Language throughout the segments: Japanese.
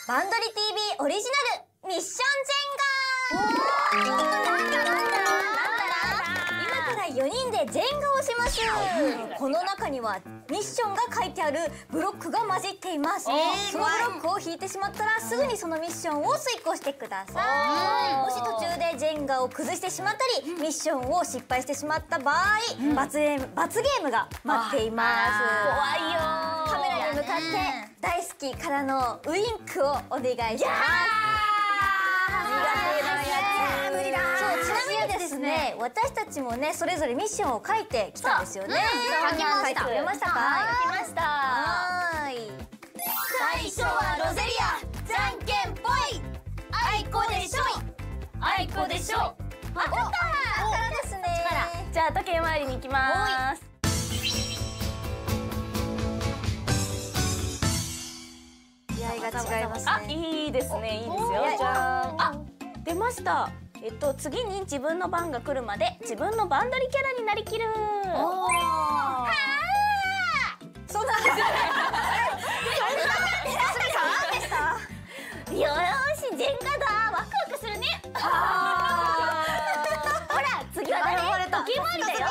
バンドリ TV オリジナルミッションジェンガ。今から4人でジェンガをします。この中にはミッションが書いてあるブロックが混じっています。そのブロックを引いてしまったらすぐにそのミッションを遂行してください。もし途中でジェンガを崩してしまったりミッションを失敗してしまった場合、罰ゲームが待っています。 怖いよ。 カメラに向かって大好きからのウインクをお願いします。ちなみにですね、私たちもねそれぞれミッションを書いてきたんですよね。 書きました。 書いてくれましたか？ 書きました。 はい。 最初はロゼリア、じゃんけんぽい。あいこでしょ。あいこでしょ。わかった。 からですね。 じゃあ時計回りに行きます。 気合が違いますね。 あ、いいですね、いいですよ。じゃあ、出ました。次に自分の番が来るまで自分のバンドリキャラになりきる。はあ。 そんな。 よーし、ジェンガだ。ワクワクするね。ほら、次は誰？時計回りだよ。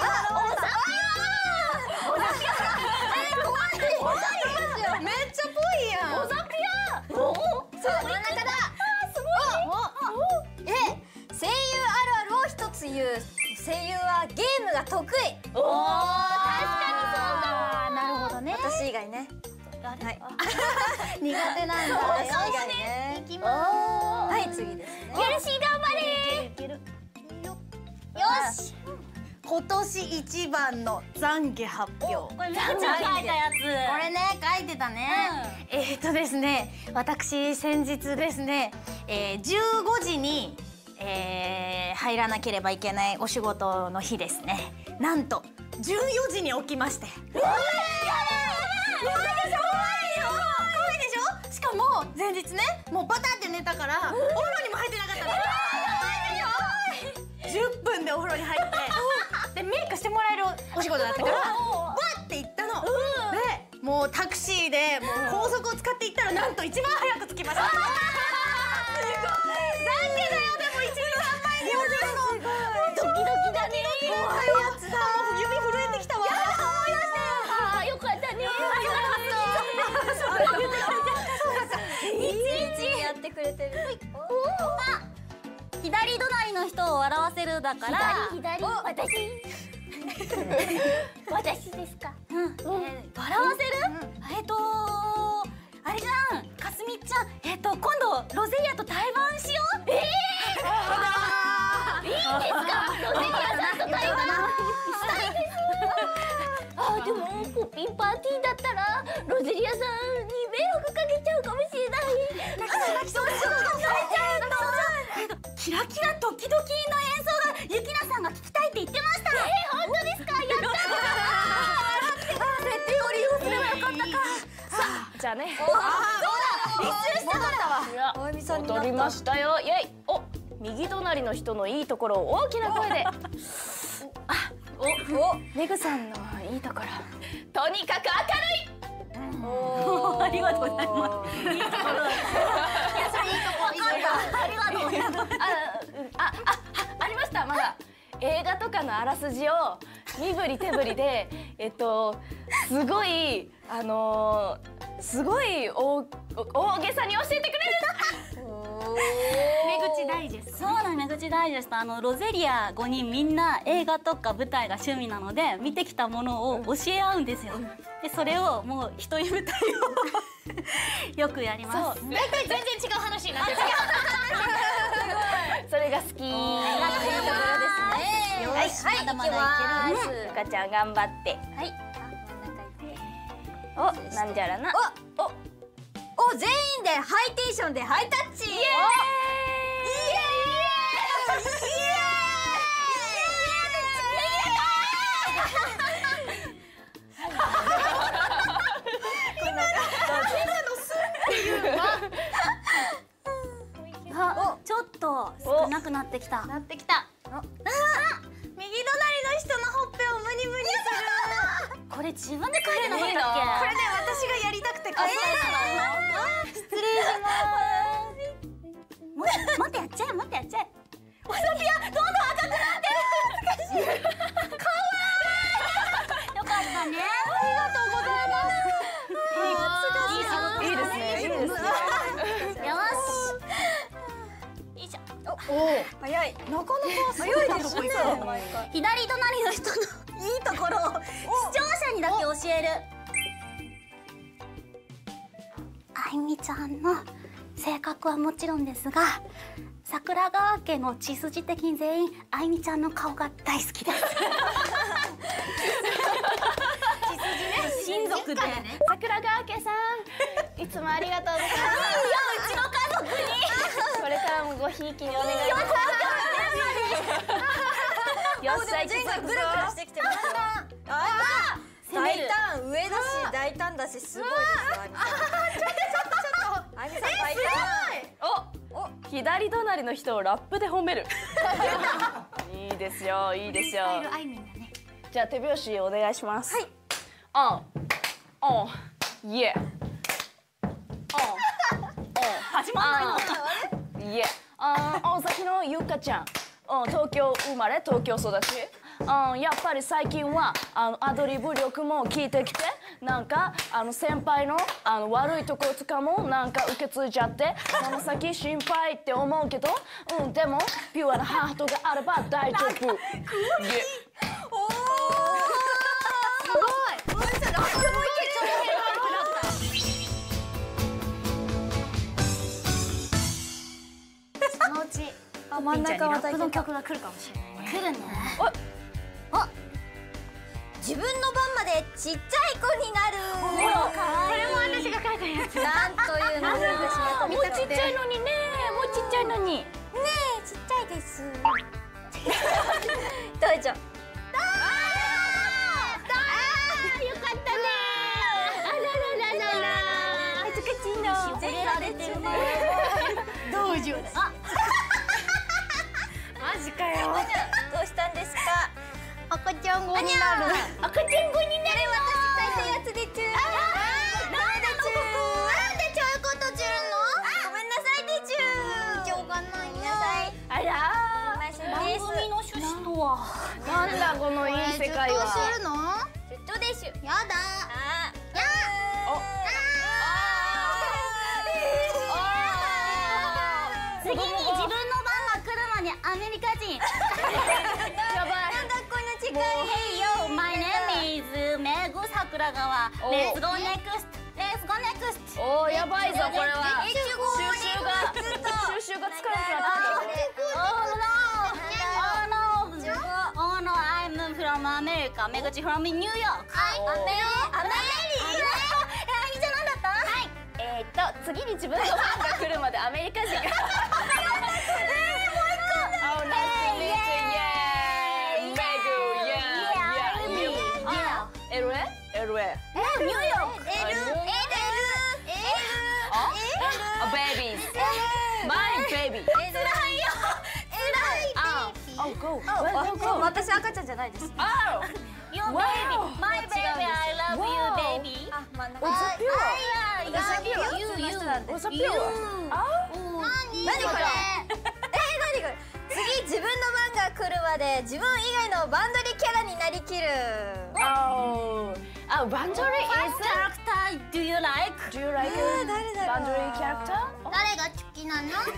めっちゃぽいやん。 おざぴや。おお、 そう真ん中だ。 すごいね。 声優あるあるを一つ言う。声優はゲームが得意。 おお、確かにそうだ。なるほどね。 私以外ね。 はい。 苦手なんだ。私以外ね。 いきます。 はい、次ですね。 よろしい、頑張れ。 よし。 今年一番の懺悔発表。 これめっちゃ書いたやつ。 これね、書いてたね。ですね、私先日ですね、15時に、入らなければいけないお仕事の日ですね。なんと14時に起きまして。怖いでしょ。しかも前日ね、もうバタって寝たからお風呂にも入ってなかったの。10分でお風呂に入ってでメイクしてもらえるお仕事だったからバッて行ったの。でもうタクシーでもう高速を使って行ったらなんと一番早く着きました。すごい。懺悔だよ。でも1時間前に起きるの。 ドキドキだね。 怖いやつだ。もう指震えてきたわ。 思い出した。ああ、よかったね。 いちやってくれてる。 左隣の人を笑わせるだから。左。私ですか。笑わせる？あれじゃん。かすみちゃん。今度ロゼリアと対バンしよう。いいんですか？ロゼリアさんと対バンしたいです。でもポッピンパーティーだったらロゼリアさんに迷惑かけちゃうかもしれない。キラキラドキドキの演奏がゆきなさんが聞きたいって言ってました。本当ですか？やったー。設定を利用すればよかったか。さあ、じゃあね。そうだ。一周したからおえみさんになった。 踊りましたよ。イエイ。お、右隣の人のいいところを大きな声で。メグさんのいいところ。とにかく明るい。ありがとうございます。いいところ。いや、それいいとこ。ありがとうございます。ありました。まだ映画とかのあらすじを身振り手振りで、すごいすごい大げさに教えてくれる。 目口ダイジェスト。 そうなの、目口ダイジェスト。ロゼリア5人みんな映画とか舞台が趣味なので見てきたものを教え合うんですよ。でそれをもう一人舞台をよくやります。 大体全然違う話になってる。 それが好き。 よし、まだまだいける。 ゆかちゃん頑張って。 はい。 お、なんじゃらな。 お、全員でハイテンションでハイタッチ。イエーイ。 ちょっと少なくなってきた。 なってきた。右隣の人のほっぺをムニムニする。 これ自分で書いてなかったっけ？ これね、私がやりたくて書いたの。 失礼します。 早い。 なかなか早いですね。 左隣の人のいいところを視聴者にだけ教える。あいみちゃんの性格はもちろんですが、桜川家の血筋的に全員あいみちゃんの顔が大好きです。親族で。 桜川家さん、いつもありがとうございます。 うちの家族に。 これからもごひいきにお願いします。よっしゃ、 ジェンがぐるぐるしてきてました。大胆、上だし大胆だしすごいですよ。あいみさん大胆。 お、左隣の人をラップで褒める。いいですよ、いいですよ。 あいみんだね。 じゃあ手拍子お願いします。はい。イエ。 始まんないの。 イエ。大崎のゆかちゃん。東京生まれ、東京育ち。やっぱり最近はアドリブ力も効いてきて、なんか先輩の悪いところとかもなんか受け継いじゃって、この先心配って思うけど、でもピュアなハートがあれば大丈夫。 そのうち真ん中またこの曲が来るかもしれないね。来るね。 自分の番までちっちゃい子になる。 これも私が書いたやつ。 なんというのを私がもうちっちゃいのにね、もうちっちゃいのに。 ねえ、ちっちゃいです。どうぞ。 よかったね。あららららら。 恥ずかしいの。 惚れられてるね。道場だ。あ、マジかよ。 どうしたんですか。 赤ちゃん語になる。 赤ちゃん語になる。私書いたやつでちゅ。なんでちゅ。なんでちゅうことちゅるの。ごめんなさいでちゅ。 しょうがないな。 あら番組の趣旨とは。 なんだこのいい世界は。 するの？ ずっとでしゅ。 やだ。 次に自分の番が来るまでアメリカ人。 やばい。 なんだこの近い。 Hey yo, my name is めぐ桜川。Let's go next. Let's go next. おー、やばいぞこれは。 収集がつかなくなってきた。 Oh no, I'm from America. めぐち from New York. アメリじゃなんだった？はい。 次に自分の番が来るまでアメリカ人が。 私赤ちゃんじゃないです。 Your baby, my baby, I love you, baby. あ、真ん中。何これ。何これ。次自分の番が来るまで自分以外のバンドリキャラになりきる。 バンドリ What character do you like? Do you like it? 誰だろう。 バンドリキャラクター？ 誰が好きなの？ そう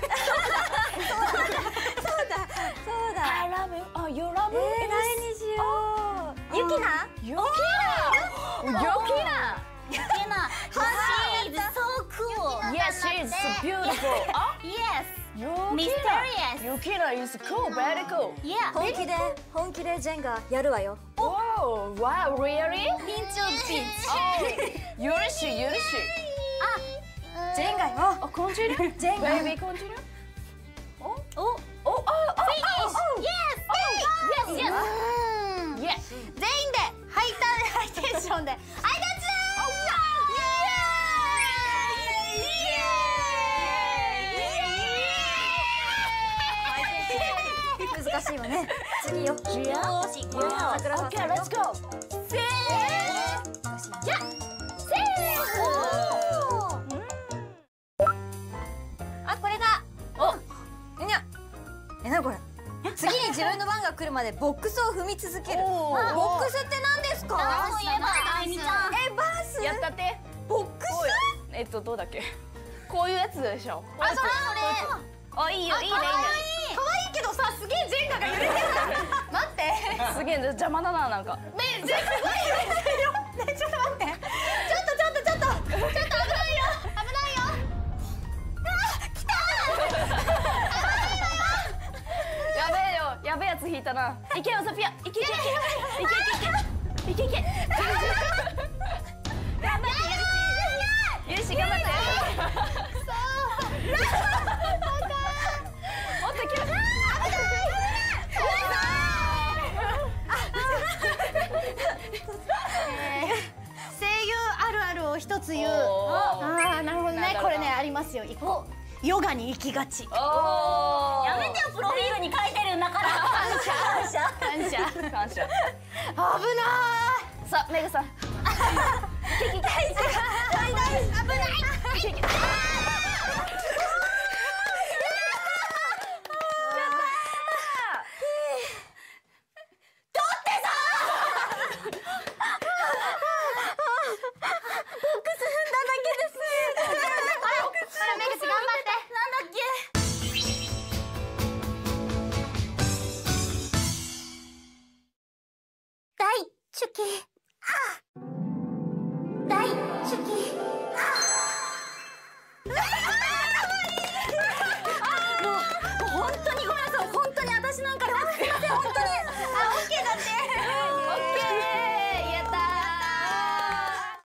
だ。 I love you. Oh, you love me? 誰にしよう。ゆきな？ ユキナ。 She is so cool. Yes, she is beautiful. Yes. Yukina. Mysterious. Yukina is cool, very cool. Yeah. 本気でジェンがやるわよ。 Wow, wow, really? ピンチオブピンチ。 Oh, 許し。 ジェンがよ。 Oh, continue. ジェンが。 Baby, continue. Oh. Finish. Yes. Yes. 全員でハイテンションで。 難しいわね。次よ。桜川さん。 Okay, let's go. あ、これだ。お。にゃ。なにこれ。次に自分の番が来るまでボックスを踏み続ける。ボックスって何ですか？ そういえばあいみちゃん。 バース。 やったってボックス？ どうだっけ？こういうやつでしょ。 あ、それ。 あ、いいよ、いいね。 可いけどさ、すげえジェンガが揺れてる。待って。 すげえ邪魔だな、なんか。 ねえ、ジェンガが揺れてるよ。ねえ、ちょっと待って。ちょっと危ないよ。危ないよ。 やべえよ、やべえやつ引いたな。いけよソフィア、いけ。頑張ってゆりし頑張って。もっと気をつけ。 声優あるあるを一つ言う。ああ、なるほどね。これね、ありますよ。一個。ヨガに行きがち。 やめてよ、プロフィールに書いてるんだから。 感謝。 感謝。 危なさあ、メグさん。危ない。 大チュキ。